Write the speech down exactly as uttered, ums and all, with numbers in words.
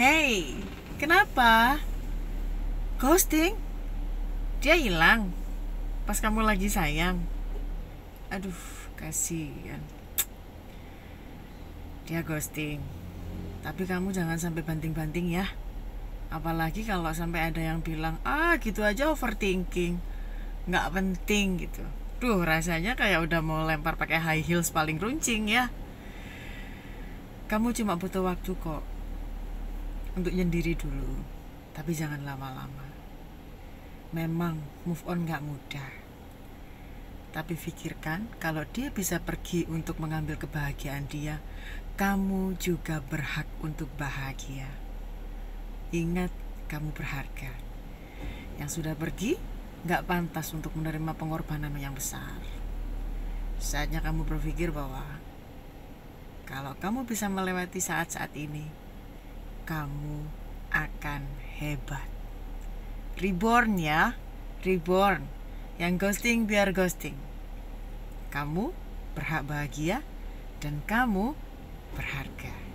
Hey, kenapa? Ghosting? Dia hilang pas kamu lagi sayang. Aduh, kasihan. Dia ghosting. Tapi kamu jangan sampai banting-banting ya. Apalagi kalau sampai ada yang bilang, ah gitu aja overthinking, nggak penting gitu. Duh, rasanya kayak udah mau lempar pakai high heels paling runcing ya. Kamu cuma butuh waktu kok untuk nyendiri dulu. Tapi jangan lama-lama. Memang move on gak mudah. Tapi pikirkan, kalau dia bisa pergi untuk mengambil kebahagiaan dia, kamu juga berhak untuk bahagia. Ingat, kamu berharga. Yang sudah pergi gak pantas untuk menerima pengorbanan yang besar. Saatnya kamu berpikir bahwa kalau kamu bisa melewati saat-saat ini, kamu akan hebat. Reborn ya, reborn. Yang ghosting biar ghosting. Kamu berhak bahagia dan kamu berharga.